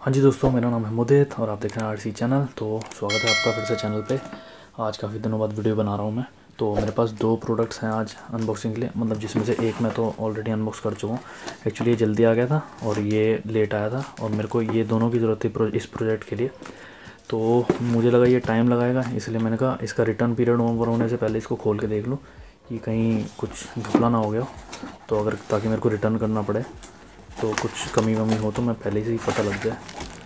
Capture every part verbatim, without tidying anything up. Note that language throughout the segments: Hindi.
हाँ जी दोस्तों, मेरा नाम है मुदित और आप देख रहे हैं आर सी चैनल। तो स्वागत है आपका फिर से चैनल पे। आज काफ़ी दिनों बाद वीडियो बना रहा हूँ मैं। तो मेरे पास दो प्रोडक्ट्स हैं आज अनबॉक्सिंग के लिए, मतलब जिसमें से एक मैं तो ऑलरेडी अनबॉक्स कर चुका हूँ। एक्चुअली ये जल्दी आ गया था और ये लेट आया था और मेरे को ये दोनों की ज़रूरत थी इस प्रोजेक्ट के लिए। तो मुझे लगा ये टाइम लगाएगा, इसलिए मैंने कहा इसका रिटर्न पीरियड ओवर होने से पहले इसको खोल के देख लूँ कि कहीं कुछ घपला ना हो गया। तो अगर ताकि मेरे को रिटर्न करना पड़े तो कुछ कमी वमी हो तो मैं पहले से ही पता लग जाए।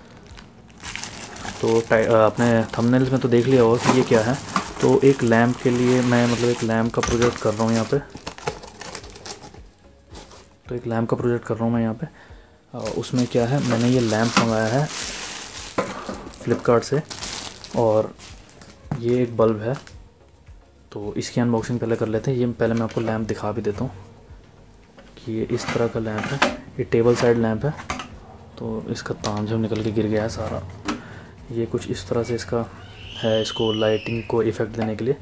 तो आपने थंबनेल्स में तो देख लिया होगा कि ये क्या है। तो एक लैंप के लिए मैं मतलब एक लैंप का प्रोजेक्ट कर रहा हूँ यहाँ पे। तो एक लैंप का प्रोजेक्ट कर रहा हूँ मैं यहाँ पे। उसमें क्या है, मैंने ये लैंप मंगाया है फ्लिपकार्ट से और ये एक बल्ब है। तो इसकी अनबॉक्सिंग पहले कर लेते हैं। ये पहले मैं आपको लैंप दिखा भी देता हूँ कि ये इस तरह का लैंप है। ये टेबल साइड लैंप है। तो इसका ताम जो निकल के गिर गया है सारा। ये कुछ इस तरह से इसका है, इसको लाइटिंग को इफ़ेक्ट देने के लिए।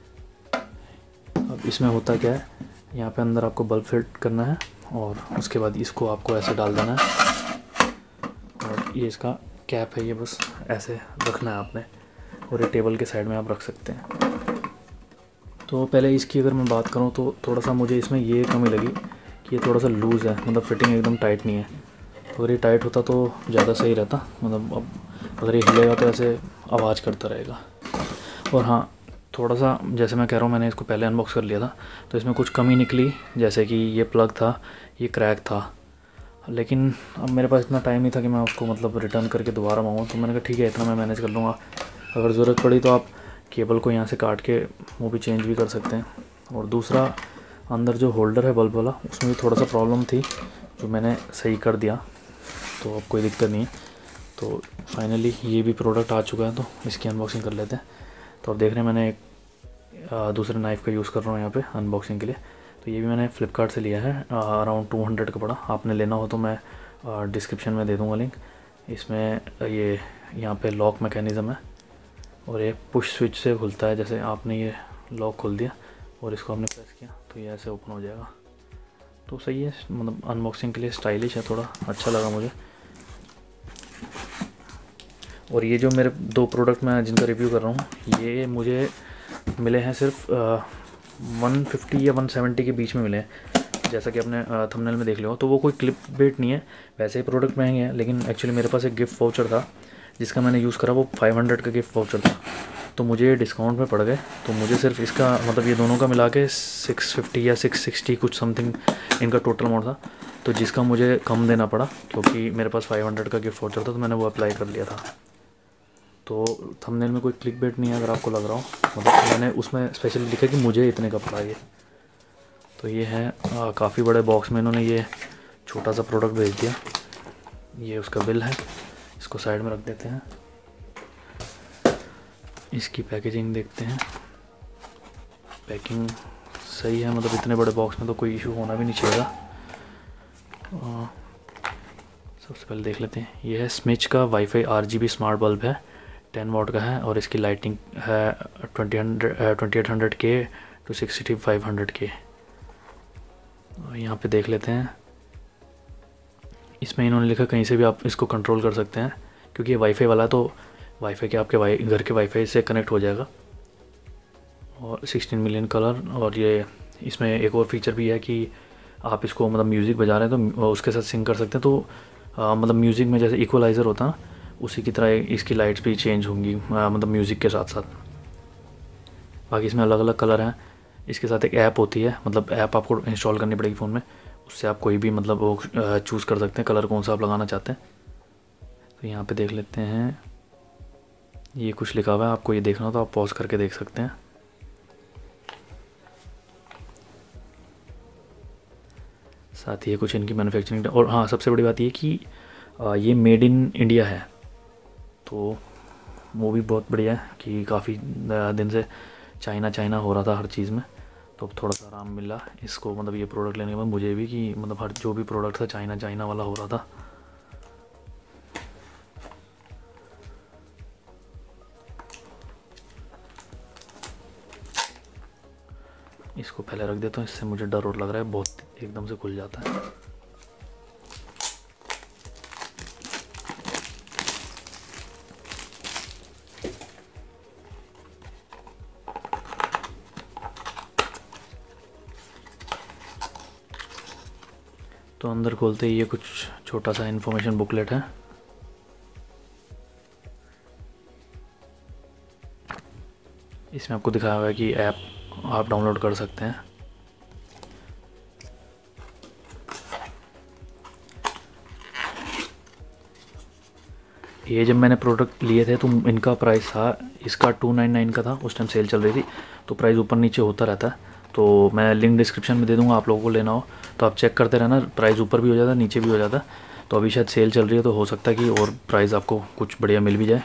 अब इसमें होता क्या है, यहाँ पे अंदर आपको बल्ब फिट करना है और उसके बाद इसको आपको ऐसे डाल देना है और ये इसका कैप है, ये बस ऐसे रखना है आपने और ये टेबल के साइड में आप रख सकते हैं। तो पहले इसकी अगर मैं बात करूँ तो थोड़ा सा मुझे इसमें ये कमी लगी कि ये थोड़ा सा लूज़ है, मतलब फिटिंग एकदम टाइट नहीं है। तो अगर ये टाइट होता तो ज़्यादा सही रहता, मतलब अब अगर ये हिलेगा तो ऐसे आवाज़ करता रहेगा। और हाँ, थोड़ा सा जैसे मैं कह रहा हूँ, मैंने इसको पहले अनबॉक्स कर लिया था तो इसमें कुछ कमी निकली, जैसे कि ये प्लग था ये क्रैक था। लेकिन अब मेरे पास इतना टाइम नहीं था कि मैं उसको मतलब रिटर्न करके दोबारा मंगाऊँ। तो मैंने कहा ठीक है, इतना मैं मैनेज कर लूँगा। अगर ज़रूरत पड़ी तो आप केबल को यहाँ से काट के वो भी चेंज भी कर सकते हैं। और दूसरा, अंदर जो होल्डर है बल्ब वाला, उसमें भी थोड़ा सा प्रॉब्लम थी जो मैंने सही कर दिया। तो अब कोई दिक्कत नहीं है। तो फाइनली ये भी प्रोडक्ट आ चुका है, तो इसकी अनबॉक्सिंग कर लेते हैं। तो अब देख रहे हैं मैंने एक दूसरे नाइफ़ का यूज़ कर रहा हूँ यहाँ पे अनबॉक्सिंग के लिए। तो ये भी मैंने फ़्लिपकार्ट से लिया है, अराउंड टू हंड्रेड का पड़ा। आपने लेना हो तो मैं डिस्क्रिप्शन में दे दूँगा लिंक। इसमें ये यहाँ पे लॉक मैकेनिज़्म है और ये पुश स्विच से खुलता है। जैसे आपने ये लॉक खोल दिया और इसको आपने प्रेस किया तो ये ऐसे ओपन हो जाएगा। तो सही है, मतलब अनबॉक्सिंग के लिए स्टाइलिश है, थोड़ा अच्छा लगा मुझे। और ये जो मेरे दो प्रोडक्ट मैं जिनका रिव्यू कर रहा हूँ, ये मुझे मिले हैं सिर्फ वन फिफ्टी या वन सेवेंटी के बीच में मिले हैं, जैसा कि आपने थंबनेल में देख लिया हो। तो वो कोई क्लिप बेट नहीं है, वैसे ही प्रोडक्ट महंगे हैं। लेकिन एक्चुअली मेरे पास एक गिफ्ट वाउचर था जिसका मैंने यूज़ करा, वो फाइव हंड्रेड का गिफ्ट वाउचर था। तो मुझे ये डिस्काउंट में पड़ गए। तो मुझे सिर्फ इसका मतलब ये दोनों का मिला के सिक्स फिफ्टी या सिक्स सिक्सटी कुछ समथिंग इनका टोटल अमाउंट था। तो जिसका मुझे कम देना पड़ा क्योंकि मेरे पास फाइव हंड्रेड का गिफ्ट वाउचर था, तो मैंने वो अप्लाई कर लिया था। तो थंबनेल में कोई क्लिक बेट नहीं है अगर आपको लग रहा हो, मतलब मैंने उसमें स्पेशली लिखा कि मुझे इतने का पड़ा ये। तो ये है काफ़ी बड़े बॉक्स में इन्होंने ये छोटा सा प्रोडक्ट भेज दिया। ये उसका बिल है, इसको साइड में रख देते हैं। इसकी पैकेजिंग देखते हैं। पैकिंग सही है, मतलब इतने बड़े बॉक्स में तो कोई इशू होना भी नहीं चाहिए। सबसे पहले देख लेते हैं। ये है स्मिच का वाईफाई आरजीबी स्मार्ट बल्ब है, टेन वाट का है और इसकी लाइटिंग है twenty hundred twenty eight hundred K to sixty five hundred K. यहाँ पे देख लेते हैं। इसमें इन्होंने लिखा कहीं से भी आप इसको कंट्रोल कर सकते हैं, क्योंकि ये वाईफाई वाला है तो वाईफाई के आपके वाई घर के वाईफाई से कनेक्ट हो जाएगा। और सिक्सटीन मिलियन कलर। और ये इसमें एक और फीचर भी है कि आप इसको मतलब म्यूज़िक बजा रहे हैं तो उसके साथ सिंग कर सकते हैं। तो आ, मतलब म्यूज़िक में जैसे इक्वलाइज़र होता है उसी की तरह इसकी लाइट्स भी चेंज होंगी, मतलब म्यूज़िक के साथ साथ। बाकी इसमें अलग अलग कलर हैं। इसके साथ एक ऐप होती है, मतलब ऐप आपको इंस्टॉल करनी पड़ेगी फ़ोन में, उससे आप कोई भी मतलब वो चूज़ कर सकते हैं कलर कौन सा आप लगाना चाहते हैं। तो यहाँ पे देख लेते हैं, ये कुछ लिखा हुआ है, आपको ये देखना हो तो आप पॉज करके देख सकते हैं। साथ ही ये कुछ इनकी मैन्युफैक्चरिंग। और हाँ, सबसे बड़ी बात ये कि ये मेड इन इंडिया है, तो वो भी बहुत बढ़िया है कि काफ़ी दिन से चाइना चाइना हो रहा था हर चीज़ में। तो अब थोड़ा सा आराम मिला इसको, मतलब ये प्रोडक्ट लेने के बाद मुझे भी कि मतलब हर जो भी प्रोडक्ट था चाइना चाइना वाला हो रहा था। इसको पहले रख देता हूँ, इससे मुझे डर और लग रहा है, बहुत एकदम से खुल जाता है। तो अंदर खोलते ही ये कुछ छोटा सा इन्फॉर्मेशन बुकलेट है। इसमें आपको दिखाया हुआ है कि ऐप आप डाउनलोड कर सकते हैं। ये जब मैंने प्रोडक्ट लिए थे तो इनका प्राइस था, इसका टू नाइन नाइन का था, उस टाइम सेल चल रही थी, तो प्राइस ऊपर नीचे होता रहता है। तो मैं लिंक डिस्क्रिप्शन में दे दूंगा, आप लोगों को लेना हो तो आप चेक करते रहना, प्राइस ऊपर भी हो जाता है नीचे भी हो जाता है। तो अभी शायद सेल चल रही है तो हो सकता है कि और प्राइस आपको कुछ बढ़िया मिल भी जाए।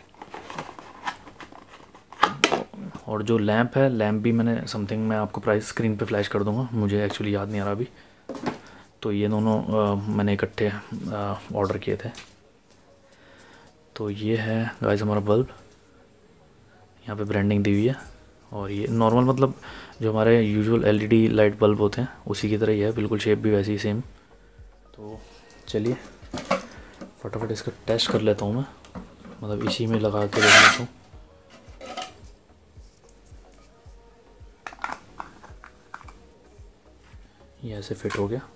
और जो लैंप है, लैंप भी मैंने समथिंग मैं आपको प्राइस स्क्रीन पे फ्लैश कर दूंगा, मुझे एक्चुअली याद नहीं आ रहा अभी। तो ये दोनों आ, मैंने इकट्ठे ऑर्डर किए थे। तो ये है गाइस हमारा बल्ब, यहाँ पे ब्रांडिंग दी हुई है। और ये नॉर्मल मतलब जो हमारे यूजुअल एलईडी लाइट बल्ब होते हैं उसी की तरह ही है, बिल्कुल शेप भी वैसी ही सेम। तो चलिए फटाफट इसका टेस्ट कर लेता हूँ मैं, मतलब इसी में लगा के देख लेता हूँ। ये ऐसे फिट हो गया,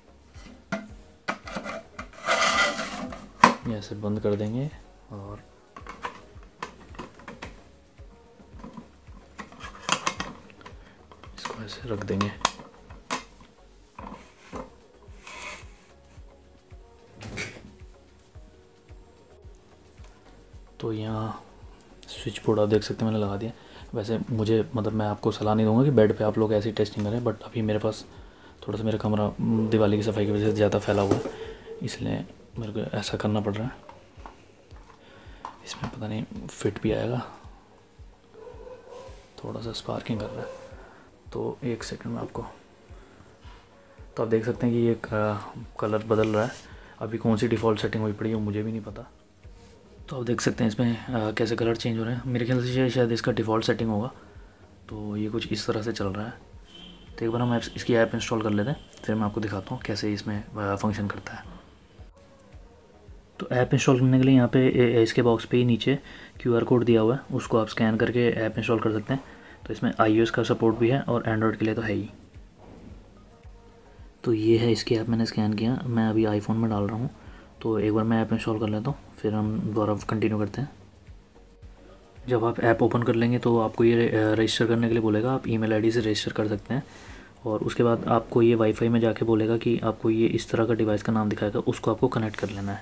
ये ऐसे बंद कर देंगे और इसको ऐसे रख देंगे। तो यहाँ स्विच बोर्ड आप देख सकते हैं मैंने लगा दिया। वैसे मुझे मतलब मैं आपको सलाह नहीं दूंगा कि बेड पे आप लोग ऐसी टेस्टिंग करें, बट अभी मेरे पास थोड़ा सा मेरा कमरा दिवाली की सफाई की वजह से ज़्यादा फैला हुआ है, इसलिए मेरे को ऐसा करना पड़ रहा है। इसमें पता नहीं फिट भी आएगा, थोड़ा सा स्पार्किंग कर रहा है, तो एक सेकंड में आपको। तो आप देख सकते हैं कि ये कलर बदल रहा है, अभी कौन सी डिफ़ॉल्ट सेटिंग हुई पड़ी है मुझे भी नहीं पता। तो आप देख सकते हैं इसमें आ, कैसे कलर चेंज हो रहे हैं। मेरे ख्याल से शायद इसका डिफ़ॉल्ट सेटिंग होगा, तो ये कुछ इस तरह से चल रहा है। तो एक बार हम इसकी ऐप इंस्टॉल कर लेते हैं, फिर मैं आपको दिखाता हूँ कैसे इसमें फंक्शन करता है। तो ऐप इंस्टॉल करने के लिए यहाँ पे इसके बॉक्स पे ही नीचे क्यूआर कोड दिया हुआ है, उसको आप स्कैन करके ऐप इंस्टॉल कर सकते हैं। तो इसमें आईओएस का सपोर्ट भी है और एंड्रॉयड के लिए तो है ही। तो ये है इसकी ऐप, मैंने स्कैन किया, मैं अभी आईफोन में डाल रहा हूँ। तो एक बार मैं ऐप इंस्टॉल कर लेता हूँ, फिर हम दोबारा कंटिन्यू करते हैं। जब आप ऐप ओपन कर लेंगे तो आपको ये रजिस्टर करने के लिए बोलेगा, आप ईमेल आईडी से रजिस्टर कर सकते हैं। और उसके बाद आपको ये वाईफाई में जाके बोलेगा कि आपको ये इस तरह का डिवाइस का नाम दिखाएगा, उसको आपको कनेक्ट कर लेना है।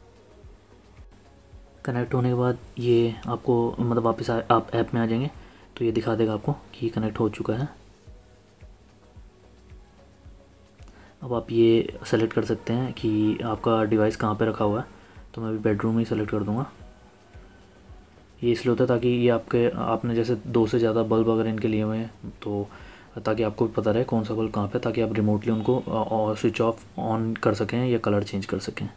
कनेक्ट होने के बाद ये आपको मतलब वापस आप ऐप में आ जाएंगे तो ये दिखा देगा आपको कि कनेक्ट हो चुका है। अब आप ये सेलेक्ट कर सकते हैं कि आपका डिवाइस कहाँ पे रखा हुआ है। तो मैं अभी बेडरूम में ही सेलेक्ट कर दूँगा। ये इसलिए होता है ताकि ये आपके आपने जैसे दो से ज़्यादा बल्ब अगर इनके लिए हुए हैं तो ताकि आपको पता रहे कौन सा बल्ब कहाँ पे, ताकि आप रिमोटली उनको स्विच ऑफ ऑन कर सकें या कलर चेंज कर सकें।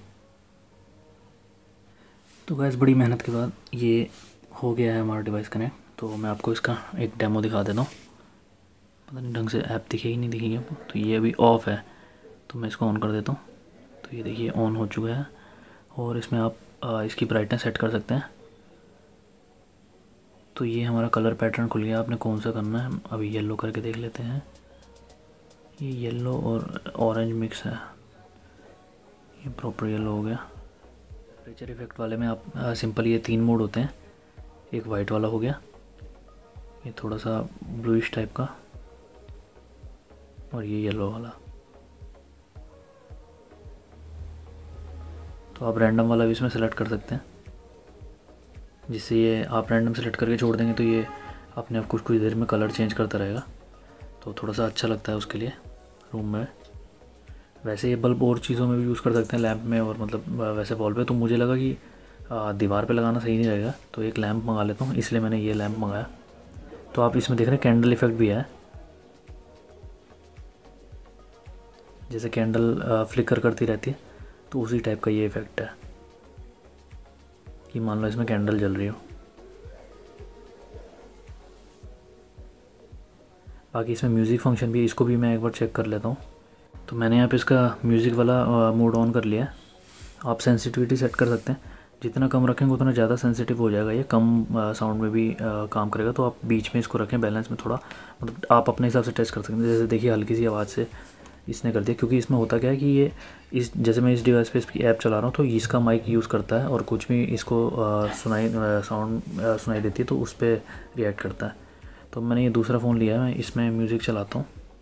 तो गैस बड़ी मेहनत के बाद ये हो गया है हमारा डिवाइस कनेक्ट। तो मैं आपको इसका एक डेमो दिखा देता हूँ, पता नहीं ढंग से ऐप दिखेगी नहीं दिखेगी आपको। तो ये अभी ऑफ़ है, तो मैं इसको ऑन कर देता हूँ। तो ये देखिए ऑन हो चुका है, और इसमें आप आ, इसकी ब्राइटनेस सेट कर सकते हैं। तो ये हमारा कलर पैटर्न खुल गया, आपने कौन सा करना है। अभी येलो करके देख लेते हैं, ये येलो और ऑरेंज मिक्स है, ये प्रॉपर येलो हो गया। टेम्परेचर इफेक्ट वाले में आप आ, सिंपल ये तीन मोड होते हैं, एक वाइट वाला हो गया, ये थोड़ा सा ब्लूइश टाइप का, और ये येलो वाला। तो आप रैंडम वाला भी इसमें सेलेक्ट कर सकते हैं, जिससे ये आप रैंडम सेलेक्ट करके छोड़ देंगे तो ये अपने आप कुछ कुछ देर में कलर चेंज करता रहेगा। तो थोड़ा सा अच्छा लगता है उसके लिए रूम में। वैसे ये बल्ब और चीज़ों में भी यूज़ कर सकते हैं, लैंप में और मतलब वैसे वॉल पे। तो मुझे लगा कि दीवार पे लगाना सही नहीं रहेगा, तो एक लैंप मंगा लेता हूँ, इसलिए मैंने ये लैंप मंगाया। तो आप इसमें देख रहे हैं कैंडल इफेक्ट भी है, जैसे कैंडल फ्लिकर करती रहती है, तो उसी टाइप का ये इफ़ेक्ट है कि मान लो इसमें कैंडल जल रही हो। बाकी इसमें म्यूज़िक फंक्शन भी, इसको भी मैं एक बार चेक कर लेता हूँ। तो मैंने यहाँ पे इसका म्यूज़िक वाला मोड ऑन कर लिया है। आप सेंसिटिविटी सेट कर सकते हैं, जितना कम रखेंगे उतना ज़्यादा सेंसिटिव हो जाएगा, ये कम साउंड में भी आ, काम करेगा। तो आप बीच में इसको रखें, बैलेंस में थोड़ा, मतलब आप अपने हिसाब से टेस्ट कर सकते हैं। जैसे देखिए हल्की सी आवाज़ से इसने कर दिया, क्योंकि इसमें होता क्या है कि ये इस जैसे मैं इस डिवाइस पे इसकी ऐप चला रहा हूँ तो इसका माइक यूज़ करता है और कुछ भी इसको आ, सुनाई साउंड सुनाई देती है तो उस पर रिएक्ट करता है। तो मैंने ये दूसरा फ़ोन लिया है, मैं इसमें म्यूज़िक चलाता हूँ।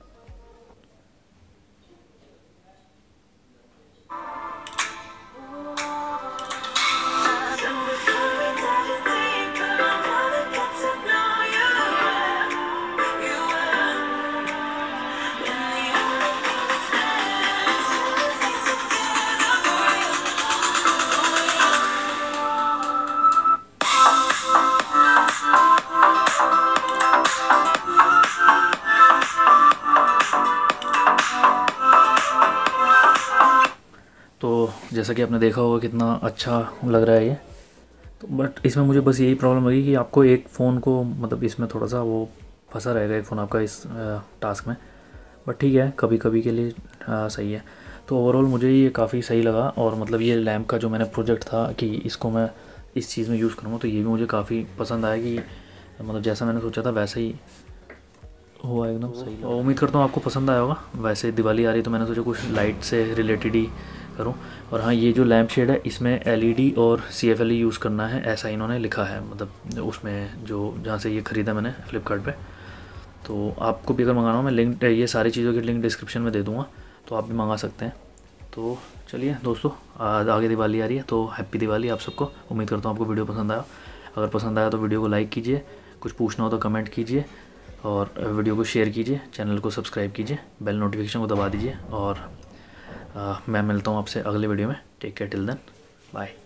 तो जैसा कि आपने देखा होगा कितना अच्छा लग रहा है ये। तो बट इसमें मुझे बस यही प्रॉब्लम लगी कि आपको एक फ़ोन को मतलब इसमें थोड़ा सा वो फंसा रहेगा एक फ़ोन आपका इस टास्क में। बट ठीक है, कभी कभी के लिए आ, सही है। तो ओवरऑल मुझे ये काफ़ी सही लगा, और मतलब ये लैम्प का जो मैंने प्रोजेक्ट था कि इसको मैं इस चीज़ में यूज़ करूँगा, तो ये भी मुझे काफ़ी पसंद आया कि मतलब जैसा मैंने सोचा था वैसे ही हुआ, एकदम सही। और उम्मीद करता हूँ आपको पसंद आया होगा। वैसे दिवाली आ रही तो मैंने सोचा कुछ लाइट से रिलेटेड ही करूँ। और हाँ, ये जो लैम्प शेड है इसमें एलईडी और सीएफएलई यूज़ करना है, ऐसा इन्होंने लिखा है, मतलब उसमें जो जहाँ से ये ख़रीदा मैंने फ्लिपकार्ट पे। तो आपको भी अगर मंगाना हो, मैं लिंक ये सारी चीज़ों की लिंक डिस्क्रिप्शन में दे दूँगा, तो आप भी मंगा सकते हैं। तो चलिए दोस्तों, आज आगे दिवाली आ रही है तो हैप्पी दिवाली आप सबको। उम्मीद करता हूँ आपको वीडियो पसंद आया। अगर पसंद आया तो वीडियो को लाइक कीजिए, कुछ पूछना हो तो कमेंट कीजिए, और वीडियो को शेयर कीजिए, चैनल को सब्सक्राइब कीजिए, बेल नोटिफिकेशन को दबा दीजिए। और आ, मैं मिलता हूँ आपसे अगले वीडियो में। Take care till then, bye.